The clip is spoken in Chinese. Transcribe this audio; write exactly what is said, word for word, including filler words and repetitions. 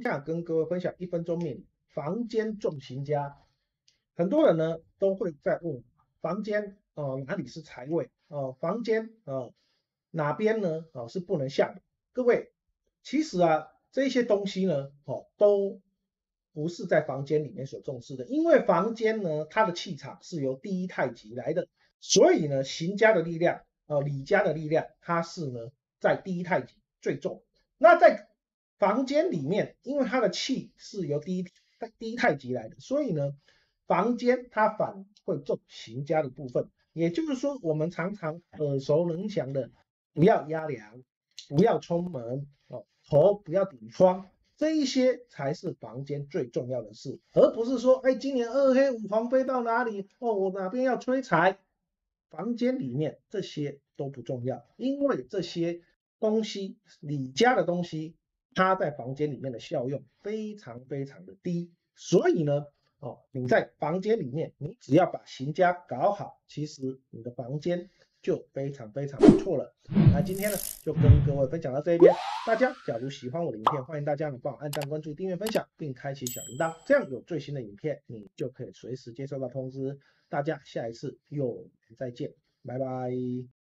下跟各位分享一分钟命理，房间重刑家。很多人呢都会在问，房间呃哪里是财位？呃房间呃哪边呢哦是不能下的？各位，其实啊这些东西呢哦都不是在房间里面所重视的，因为房间呢它的气场是由第一太极来的，所以呢刑家的力量呃李家的力量它是呢在第一太极最重。那在房间里面，因为它的气是由第一第一太极来的，所以呢，房间它反会重刑家的部分。也就是说，我们常常耳熟能详的，不要压梁，不要冲门，哦，头不要顶窗，这一些才是房间最重要的事，而不是说，哎，今年二黑五黄飞到哪里？哦，我哪边要催财？房间里面这些都不重要，因为这些东西，你家的东西，它在房间里面的效用非常非常的低，所以呢，哦，你在房间里面，你只要把行家搞好，其实你的房间就非常非常不错了。那今天呢，就跟各位分享到这一边。大家假如喜欢我的影片，欢迎大家呢帮我按赞、关注、订阅、分享，并开启小铃铛，这样有最新的影片，你就可以随时接收到通知。大家下一次又再见，拜拜。